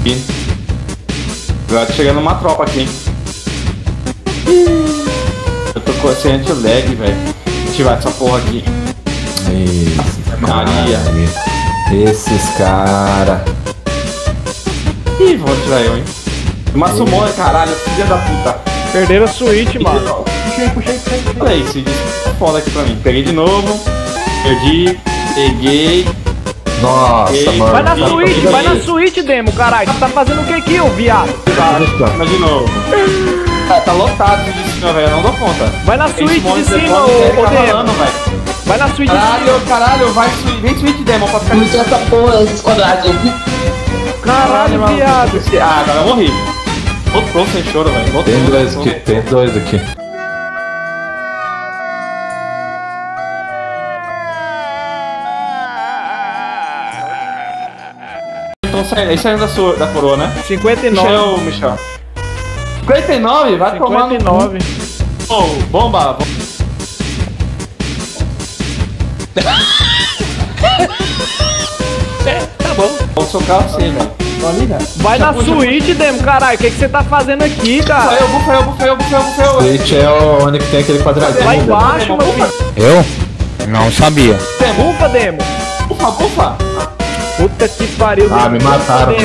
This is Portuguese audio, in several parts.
Agora tá chegando uma tropa aqui, hein? Eu tô com esse anti-lag, velho. Ativar essa porra aqui. Maria. Esses cara. Ih, vou tirar eu, hein? Uma sumona, caralho, filha da puta. Perderam a suíte, mano. Puxei. Olha aí, esse disco tá foda aqui pra mim. Peguei de novo. Perdi. Peguei. Nossa, mano. Vai na suíte, Demo, caralho. Tá fazendo o que aqui, ô viado? Mas de novo. Tá lotado esse disco, meu velho. Eu não dou conta. Vai na suíte de cima, ô Demo. Vai na suíte de cima. Caralho, vem suíte, Demo, pra ficar. Muito essa porra, esses quadrados. Caralho, viado. Ah, agora eu morri. Voltou sem choro, velho. Tem dois aqui. Então saindo da coroa, né? 59. Michel. 59? Vai tomar no... 59. Oh, bomba. Tá bom. Vou socar você, velho. Vai na suíte, Demo, caralho. O que você tá fazendo aqui, cara? Bufei. Suíte é onde que tem aquele quadradinho. Lá embaixo, meu filho. Eu? Não sabia. Bufa, Demo. Bufa. Puta que pariu. Ah, me mataram.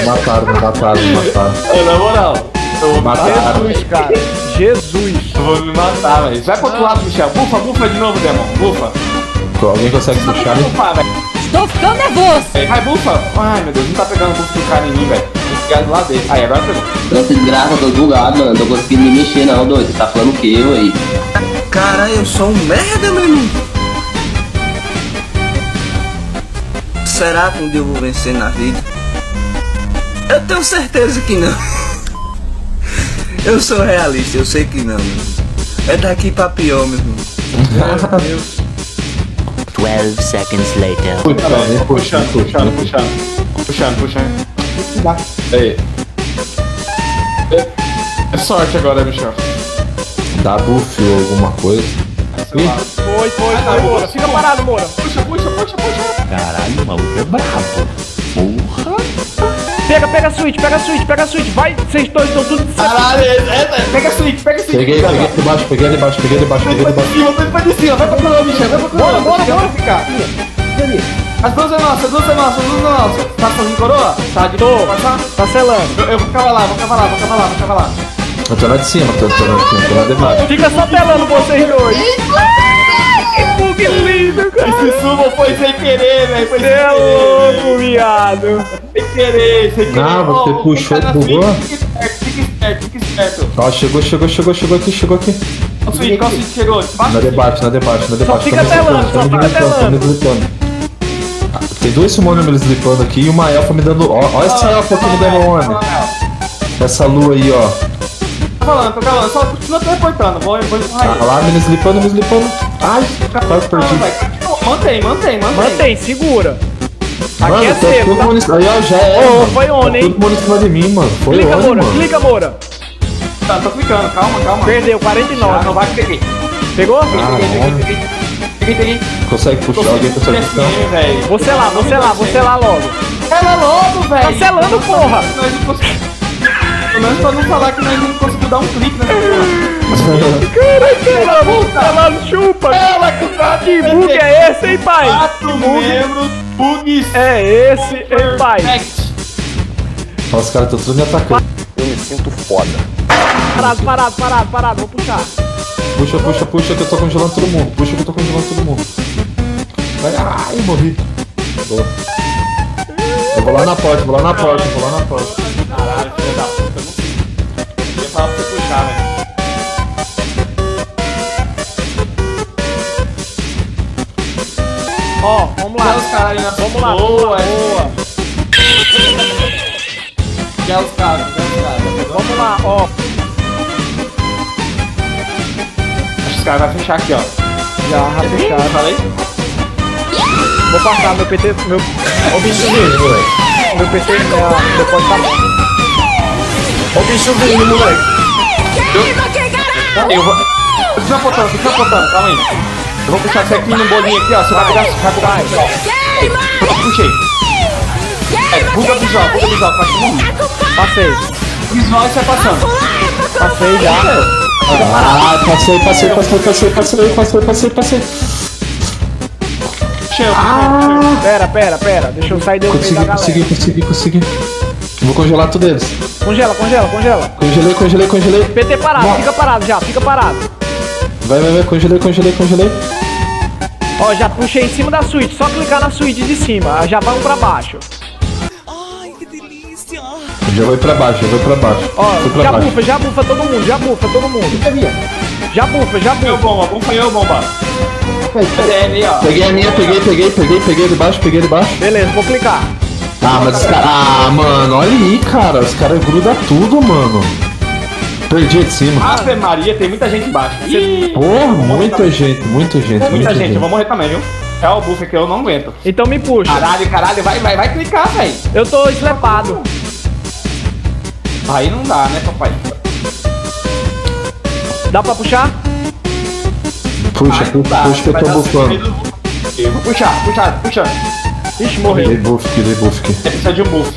Na moral. Jesus, cara. Jesus. Eu vou me matar, velho. Vai pro outro lado, Michel. Bufa de novo, Demon. Bufa. Alguém consegue puxar, né? Bufar, velho. Estou ficando nervoso. Vai, bufa. Ai, meu Deus, não tá pegando bufa do cara em mim, velho. Vou pegar do lado dele. Aí, agora pegou. Essa desgraça, eu tô bugado, mano. Não tô conseguindo me mexer, não, doido. Você tá falando o que eu aí? Cara, eu sou um merda, meu irmão. Será que um dia eu vou vencer na vida? Eu tenho certeza que não. Eu sou realista, eu sei que não, meu irmão. É daqui pra pior, meu irmão. Meu Deus. 12 seconds later. Puxando. Aí. É sorte agora, Michel. Dá buff ou alguma coisa. Foi, Moura. Fica parado, Moura. Puxa. Caralho, o maluco é brabo. Porra. Pega a suíte. Vai, vocês dois estão tudo de Caralho, pega a suíte. Peguei de baixo. Vai pra cima, vai pra coroa, Michel. Bora ficar. As duas é nossa. Tá sozinho, coroa? Tá de boa, passar? Tá selando. Eu vou cavalar. Eu tô lá de cima, tô lá de baixo. Fica só telando vocês dois. Que bug lindo, cara. Esse sumo foi sem querer, velho. Você é louco, viado. Sem querer. Ah, você puxou, bugou? Fica esperto. Ó, chegou aqui. Qual suíte chegou? Na debaixo. Só fica telando. Me slipando. Tem dois summoners me slipando aqui e uma elfa me dando... Ó essa elfa aqui me dando one. Essa lua aí, ó. Tô falando, só continua teleportando. Vou empurrar Ah lá, me slipando. Ai, quase perdi. Mantém, segura. Mano, Aqui é tá seco, todo tá? mundo... Aí, ó, já é. Foi on, hein? Todo mundo em cima de mim, mano. Foi Clica, on, Moura. mano. Clica, Moura. Tá, tô clicando, calma. Perdeu, 49. Não vai que peguei. Pegou? Peguei. Consegue puxar? Alguém consegue puxar? velho. Você lá logo. Ela logo, velho. Tá selando, porra. Nós não conseguimos. Pelo menos pra não falar que nós não conseguimos dar um clique nessa porra. Ela chupa. Que bug é esse, hein, pai? 4 membros, bugs. É esse, hein, pai? Ó, os caras estão tudo me atacando. Eu me sinto foda. Parado, vou puxar. Puxa que eu tô congelando todo mundo. Vai, ai, eu morri. Boa. Eu vou lá na porta. Caralho, filho da puta, não sei. Eu ia falar pra você puxar, velho. Ó, vamos lá. Vamos lá. Boa. Já os caras. Vamos lá, ó. Acho que os caras vão fechar aqui, ó. Já fecharam. Falei? Vou passar meu PT. Ó o bicho vindo, moleque. Meu PT depois tá bom. Ó o bicho vindo, moleque. Eu vou. Fica apontando, calma aí. Eu vou puxar você aqui no bolinho aqui, ó. Você vai pegar. Ó. Eu puxei. Buga. visual, pra que morrer. Passei. Visual e sai passando. Passei já. Ah, passei. Cheio, Pera. Deixa eu sair do meio da galera. Consegui. Vou congelar tudo eles. Congela. Congelei. PT parado, fica parado já, fica parado. Vai, congelei. Ó, já puxei em cima da suíte, só clicar na suíte de cima, já vamos pra baixo. Já vai pra baixo. Ó, Fui pra baixo. já bufa todo mundo. Já bufa. eu bomba. Cadê ó? Peguei a minha, peguei de baixo. Beleza, vou clicar. Ah, mas os caras... Ah, mano, olha aí, cara. Os caras grudam tudo, mano. Perdi de cima. Ave Maria, tem muita gente embaixo. Ih, Porra, muita gente. muita gente, eu vou morrer também, viu? É o buff que eu não aguento. Então me puxa. Caralho, vai clicar, velho. Eu tô slepado. Aí não dá, né, papai? Dá pra puxar? Puxa, que eu tô bufando. Eu vou puxar. Ixi, morreu. Dei buff aqui. Precisa de um buff.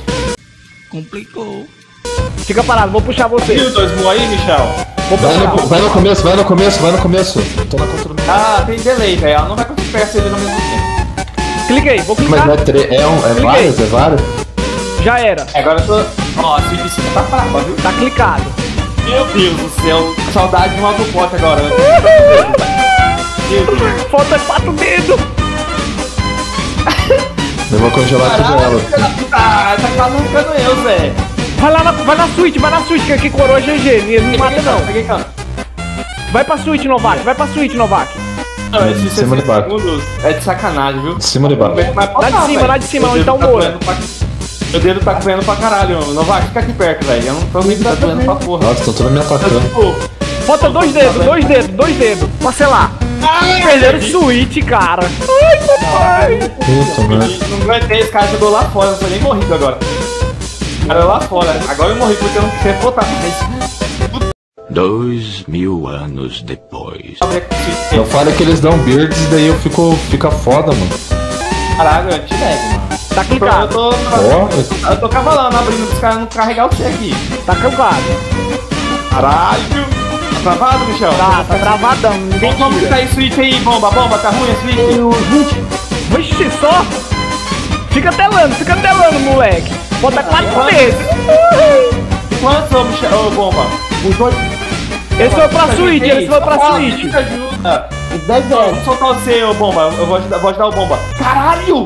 Fica parado, vou puxar você. Viu dois mu aí, Michel? Vou puxar. Vai no começo. Tô na controle. Ah, tem delay, velho. Ela não vai conseguir pegar ele no mesmo tempo. Cliquei, vou Mas clicar. não é vários? Já era. Agora eu tô... Ó, a suíte de cima tá brava, viu? Tá clicado. Meu Deus do céu. Saudade de um autopote agora. Meu Deus. Falta 4 dedos. Eu vou congelar tudo ela. Tá quase arrancando eu, Zé. Vai na suíte, que aqui coroa GG. Ele não mata não. Peguei canto. Vai pra suíte, Novak. Não, esse cima de baixo. segundos é de sacanagem, viu? De cima de baixo. Lá de cima, onde tá o Moura. Moura. Meu dedo tá doendo pra caralho, Novak, fica aqui perto, velho. Eu não tô me tá doendo pra porra. Nossa, estão todos me atacando. Falta 2 dedos. Parcelar. Perderam suíte, cara. Ai, papai. Puta, mano. Não aguentei, esse cara jogou lá fora, não foi nem morrido agora. Cara, lá fora. Agora eu morri porque eu não quis botar mais. 2000 anos depois. Eu falo que eles dão beards, daí fica foda, mano. Caralho, eu te nego, mano. Tá clicado. Eu tô cavalando, abrindo pros caras não carregar o C aqui. Tá clicado. Caralho! Tá travado, Michel? Tá travadão. Ninguém Vamos tira. ficar aí, suíte aí, bomba, tá ruim a suíte? Vixe, só. Fica telando, moleque. Bota 4 dedos. Quantos, ô, Michel? Ô, bomba? Eles foram pra suíte, Me ajuda! 10 Vamos soltar o C, ô, bomba. Eu vou ajudar o bomba. Caralho!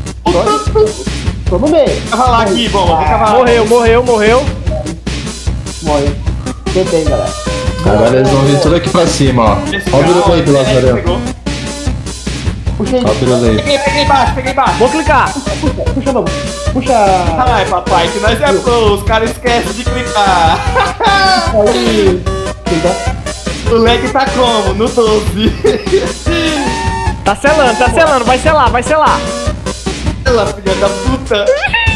Tô no meio. Vou cavalar aqui, bomba. Vou cavalar. Morreu. Morre. Tentei, galera. Agora eles vão vir tudo aqui pra cima, ó. Ó o birulei aí, Lazarel. Pegou. Puxa aí. Ó o birulei. Peguei embaixo. Vou clicar. Puxa, vamos. Puxa. Ai, papai, que nós é pro. Os caras esquecem de clicar. Aí. Cuidado. O lag tá como? No 12. Tá selando. Vai selar. Ela, filha da puta.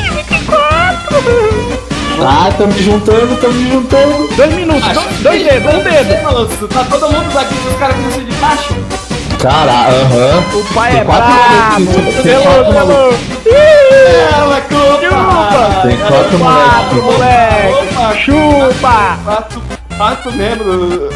Ah, tamo me juntando. 2 minutos, 2 dedos, 1 dedo. Moço, tá todo mundo daqui, os caras que de baixo. Caralho, aham. O pai Tem é 4 brabo. moleques. Tem 4 moleques. Ela, culpa. Tem 4 moleques. Moleque. Chupa. 4 membros.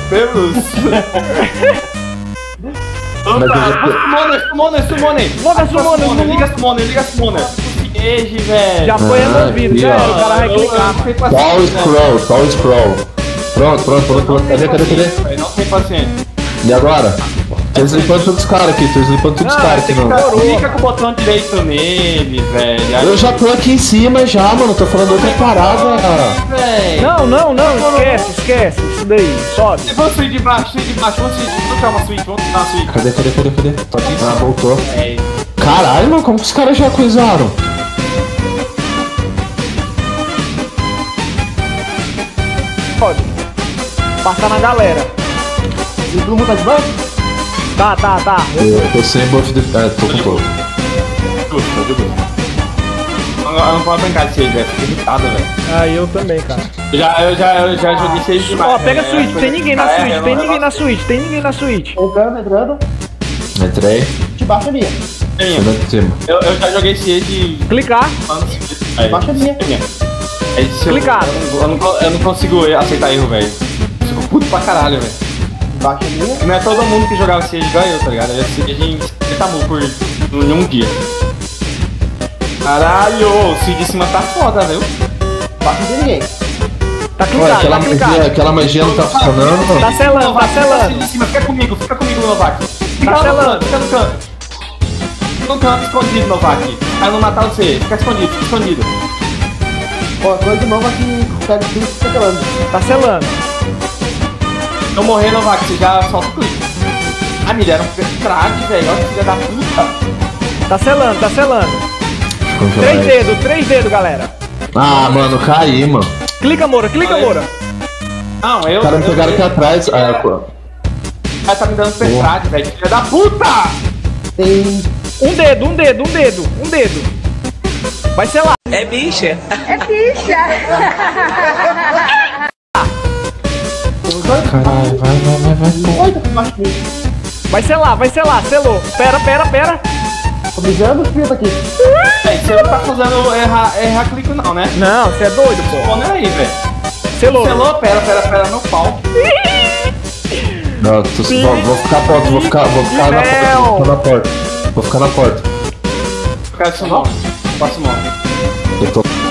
Summoner. Liga Summoner. Ege, velho. Já foi removido, já era, o cara vai clicar. Tall scroll. Pronto. Cadê? Não tem paciência. E agora? Tô slipando todos os caras aqui, não. Clica com o botão direito nele, velho. Eu já tô aqui em cima já, mano. Tô falando outra parada. Velho. Não, esquece. Isso daí, sobe. Vamos subir de baixo. Vamos tirar uma suíte. Cadê? Tô aqui em cima. Ah, voltou. É. Caralho, mano, como que os caras já coisaram? Pode. Passar na galera. E todo mundo tá de banco? Tá. Eu tô sem buff de... tô com todo. Eu não posso brincar de 6, velho. Fiquei irritado, velho. Ah, eu também, cara. Eu já joguei 6 demais. Ó, pega a suíte, tem ninguém na suíte. Entrando. Entrei. De baixo ali. Tô de cima. Eu já joguei 6 de... Clicar. anos seguidos. Aí, Baixa a minha. Aí, se Clicado. eu não consigo aceitar erro, velho. Fico puto pra caralho, velho. Baixa a minha. Não é todo mundo que jogava Siege ganhou, tá ligado? A Siege tá por em um dia. Caralho, o Siege de cima tá foda, viu? Baixa de ninguém. Tá Ué, clicado, tá clicado. aquela magia não tá funcionando. Tá selando, tá selando. De cima, fica comigo, Novak. Fica Tá lá no selando. canto, fica no canto. Fica no canto escondido, Novak. Pra não matar você, fica escondido. Ó, coisa nova que o cara de fica calando. Tá selando. Se eu morrer, Novak, você já solta o clique. Ah, me deram um trade, velho. Olha que filha da puta. Tá selando, tá selando. Três dedos, galera. Ah, mano, caí, mano. Clica, Moura, clica, Moura. Não, eu. Os caras me pegaram aqui atrás. Ah, pô. O cara tá me dando trade, velho. Filha da puta! Tem. Um dedo. Vai selar. É bicha. Caralho, vai. Oi, tá embaixo de mim. Vai selar, selou. Pera. Tô brigando, os filhos aqui. Véi, você não tá fazendo errar clique, não, né? Não, você é doido, pô. Responde aí, velho. Selou. Selou, pera, no pau. Não, vou ficar na porta, vou ficar na porta. Eu quero esse nome. Posso nome. Eu tô.